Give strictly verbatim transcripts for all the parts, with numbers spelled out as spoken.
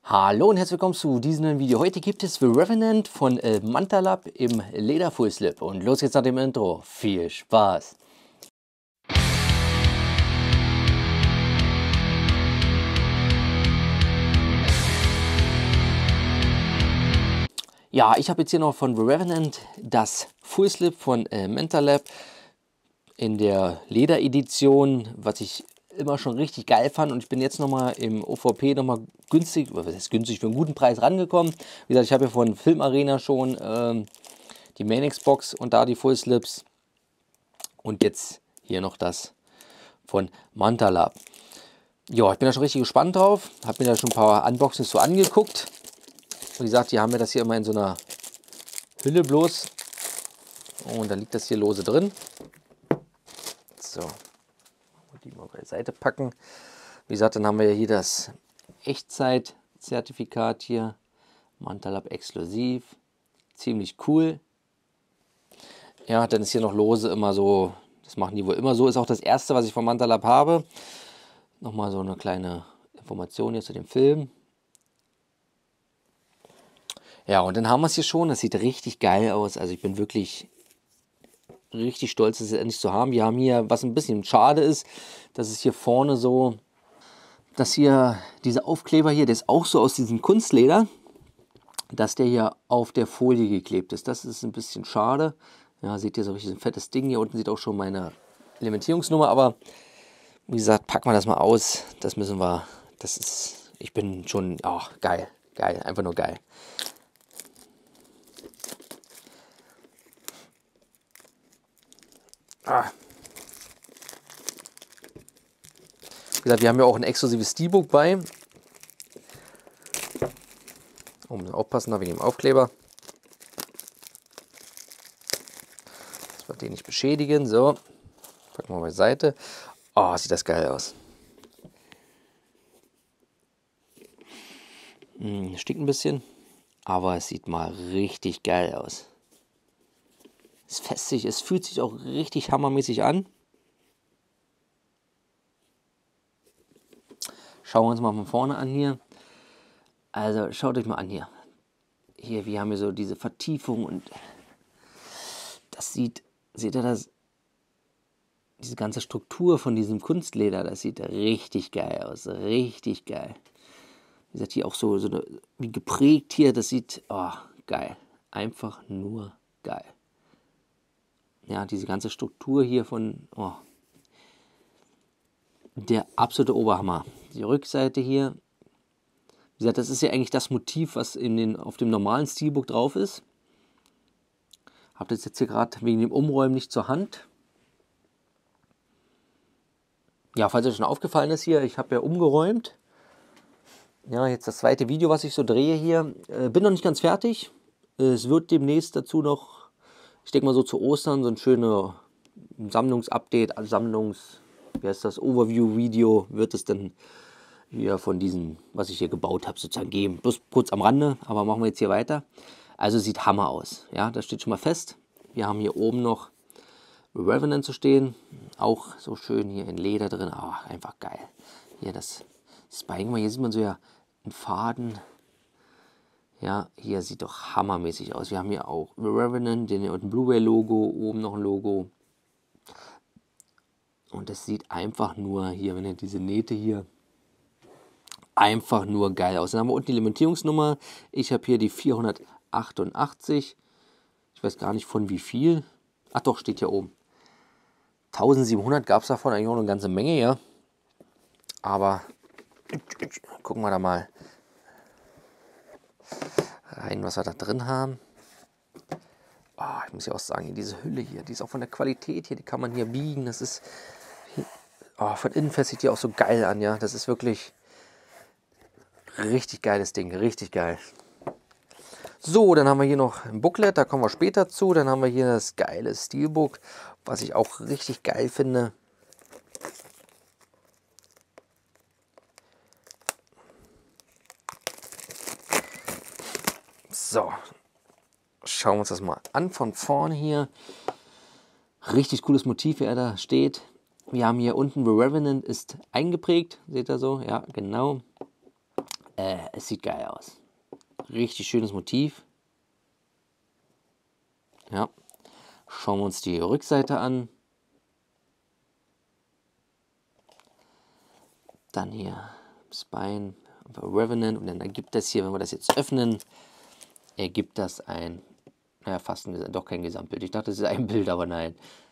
Hallo und herzlich willkommen zu diesem neuen Video. Heute gibt es The Revenant von äh, Mantalab im Leder Full Slip. Und los geht's nach dem Intro. Viel Spaß! Ja, ich habe jetzt hier noch von The Revenant das Full Slip von äh, Mantalab in der Lederedition, was ich immer schon richtig geil fand, und ich bin jetzt nochmal im O V P nochmal günstig, oder was heißt günstig, für einen guten Preis rangekommen. Wie gesagt, ich habe ja von Film Arena schon ähm, die Manix Box und da die Full Slips und jetzt hier noch das von Mantalab. Ja, ich bin da schon richtig gespannt drauf, habe mir da schon ein paar Unboxings so angeguckt. Wie gesagt, die haben mir das hier immer in so einer Hülle bloß und dann liegt das hier lose drin. So. Die mal beiseite packen. Wie gesagt, dann haben wir ja hier das Echtzeit-Zertifikat hier. Mantalab exklusiv. Ziemlich cool. Ja, dann ist hier noch lose immer so, das machen die wohl immer so. Ist auch das erste, was ich von Mantalab habe. Nochmal so eine kleine Information hier zu dem Film. Ja, und dann haben wir es hier schon. Das sieht richtig geil aus. Also ich bin wirklich richtig stolz, das endlich zu haben. Wir haben hier, was ein bisschen schade ist, dass es hier vorne so, dass hier dieser Aufkleber hier, der ist auch so aus diesem Kunstleder, dass der hier auf der Folie geklebt ist. Das ist ein bisschen schade. Ja, seht ihr, so richtig ein fettes Ding. Hier unten sieht auch schon meine Limitierungsnummer, aber wie gesagt, packen wir das mal aus. Das müssen wir, das ist, ich bin schon, oh, geil, geil, einfach nur geil. Ah. Wie gesagt, wir haben ja auch ein exklusives Steelbook bei. Oh, müssen wir aufpassen, da wegen dem Aufkleber. Dass wir den nicht beschädigen. So, packen wir beiseite. Oh, sieht das geil aus. Hm, stinkt ein bisschen, aber es sieht mal richtig geil aus. Es fässt sich, es fühlt sich auch richtig hammermäßig an. Schauen wir uns mal von vorne an hier. Also schaut euch mal an hier. Hier, wir haben hier so diese Vertiefung und das sieht, seht ihr das? Diese ganze Struktur von diesem Kunstleder, das sieht richtig geil aus. Richtig geil. Wie gesagt, hier auch so, so eine, wie geprägt hier, das sieht, oh, geil. Einfach nur geil. Ja, diese ganze Struktur hier von, oh, der absolute Oberhammer. Die Rückseite hier, wie gesagt, das ist ja eigentlich das Motiv, was in den, auf dem normalen Steelbook drauf ist. Habt das jetzt hier gerade wegen dem Umräumen nicht zur Hand. Ja, falls euch schon aufgefallen ist hier, ich habe ja umgeräumt. Ja, jetzt das zweite Video, was ich so drehe hier. Äh, bin noch nicht ganz fertig. Es wird demnächst dazu noch, ich denke mal so zu Ostern, so ein schönes Sammlungsupdate, Sammlungs, wie heißt das, Overview-Video wird es dann hier von diesem, was ich hier gebaut habe, sozusagen geben. Bloß kurz am Rande, aber machen wir jetzt hier weiter. Also sieht Hammer aus. Ja, das steht schon mal fest. Wir haben hier oben noch Revenant zu stehen. Auch so schön hier in Leder drin. Oh, einfach geil. Hier das Spike, hier sieht man so ja einen Faden. Ja, hier sieht doch hammermäßig aus. Wir haben hier auch The Revenant, den hier unten Blu-ray-Logo, oben noch ein Logo. Und das sieht einfach nur hier, wenn ihr diese Nähte hier, einfach nur geil aus. Dann haben wir unten die Limitierungsnummer. Ich habe hier die vierhundertachtundachtzig. Ich weiß gar nicht von wie viel. Ach doch, steht hier oben. eintausendsiebenhundert gab es davon eigentlich auch eine ganze Menge, ja. Aber gucken wir da mal rein, was wir da drin haben. Oh, ich muss ja auch sagen, diese Hülle hier, die ist auch von der Qualität hier, die kann man hier biegen. Das ist, oh, von innen fest sieht die auch so geil an, ja. Das ist wirklich richtig geiles Ding, richtig geil. So, dann haben wir hier noch ein Booklet, da kommen wir später zu. Dann haben wir hier das geile Steelbook, was ich auch richtig geil finde. So, schauen wir uns das mal an von vorne hier. Richtig cooles Motiv, wie er da steht. Wir haben hier unten The Revenant ist eingeprägt, seht ihr so? Ja, genau. Äh, es sieht geil aus. Richtig schönes Motiv. Ja. Schauen wir uns die Rückseite an. Dann hier Spine, Revenant. Und dann ergibt das hier, wenn wir das jetzt öffnen, ergibt das ein, naja, fast ein, doch kein Gesamtbild. Ich dachte, das ist ein Bild, aber nein.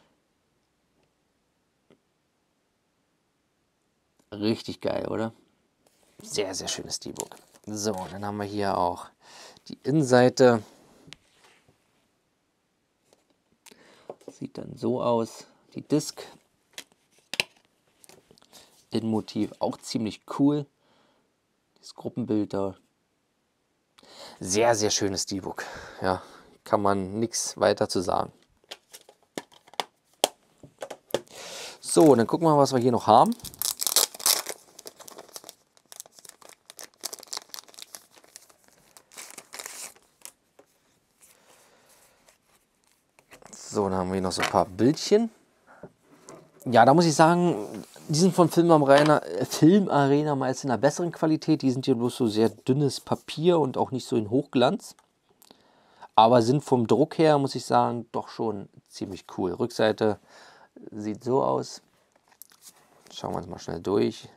Richtig geil, oder? Sehr, sehr schönes Steelbook. So, dann haben wir hier auch die Innenseite. Sieht dann so aus. Die Disc. Innenmotiv auch ziemlich cool. Das Gruppenbild da. Sehr, sehr schönes Steelbook. Ja, kann man nichts weiter zu sagen. So, dann gucken wir mal, was wir hier noch haben. So, dann haben wir hier noch so ein paar Bildchen. Ja, da muss ich sagen, die sind von Filmarena, Filmarena meist in einer besseren Qualität. Die sind hier bloß so sehr dünnes Papier und auch nicht so in Hochglanz. Aber sind vom Druck her, muss ich sagen, doch schon ziemlich cool. Rückseite sieht so aus. Schauen wir uns mal schnell durch.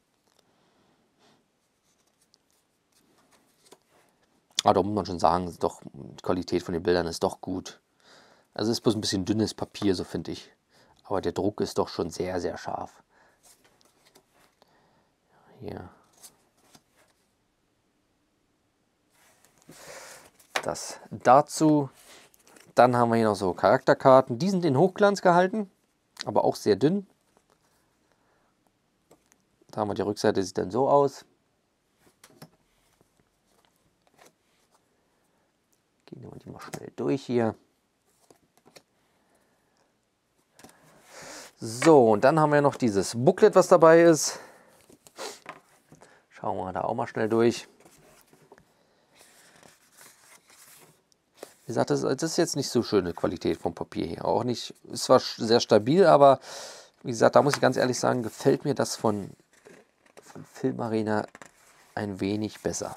Aber da muss man schon sagen, doch, die Qualität von den Bildern ist doch gut. Also ist bloß ein bisschen dünnes Papier, so finde ich. Aber der Druck ist doch schon sehr, sehr scharf. Hier. Das dazu. Dann haben wir hier noch so Charakterkarten. Die sind in Hochglanz gehalten, aber auch sehr dünn. Da haben wir die Rückseite, sieht dann so aus. Gehen wir die mal schnell durch hier. So, und dann haben wir noch dieses Booklet, was dabei ist. Schauen wir da auch mal schnell durch. Wie gesagt, das, das ist jetzt nicht so schöne Qualität vom Papier hier. Auch nicht, ist zwar sehr stabil, aber wie gesagt, da muss ich ganz ehrlich sagen, gefällt mir das von, von Filmarena ein wenig besser.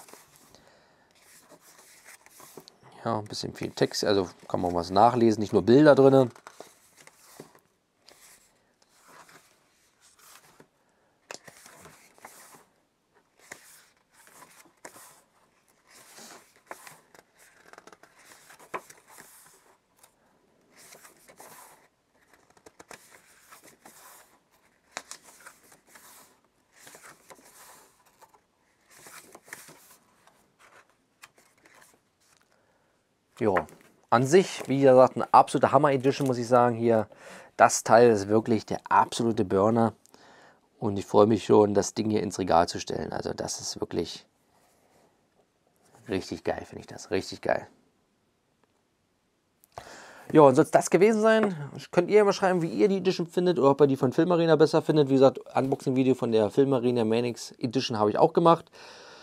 Ja, ein bisschen viel Text, also kann man was nachlesen, nicht nur Bilder drin. Ja, an sich, wie gesagt, eine absolute Hammer-Edition, muss ich sagen. Hier, das Teil ist wirklich der absolute Burner. Und ich freue mich schon, das Ding hier ins Regal zu stellen. Also das ist wirklich richtig geil, finde ich das. Richtig geil. Ja, und soll es das gewesen sein? Könnt ihr ja mal schreiben, wie ihr die Edition findet oder ob ihr die von Filmarena besser findet. Wie gesagt, Unboxing-Video von der Filmarena Manix Edition habe ich auch gemacht.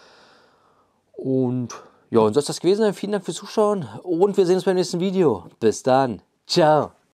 Und ja, und soll es das gewesen sein? Vielen Dank fürs Zuschauen und wir sehen uns beim nächsten Video. Bis dann. Ciao.